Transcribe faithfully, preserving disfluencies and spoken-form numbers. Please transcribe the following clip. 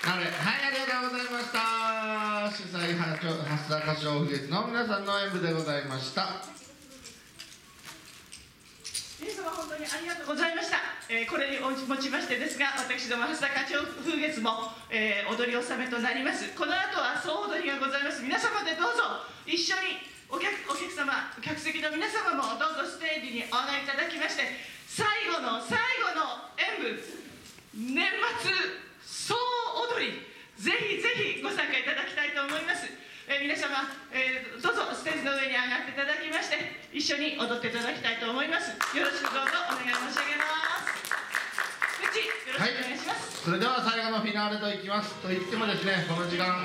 はい、ありがとうございました。主催は蓮田歌唱風月の皆さんの演舞でございました。 皆様本当にありがとうございました。えー、これにもちましてですが、私ども蓮田歌唱風月も、えー、踊り納めとなります。この後は総踊りがございます。皆様でどうぞ一緒にお客、お客様、客席の皆様もどうぞステージにお上がりいただきまして、最後の最後の演舞、年末総踊り、ぜひぜひご参加いただきたいと思います。えー、皆様、えー、どうぞステージの上に上がっていただきまして、一緒に踊っていただきたいと思います。よろしくどうぞお願い申し上げます。うちよろしくお願いします。 はい、それでは最後のフィナーレといきます。と言ってもですね、この時間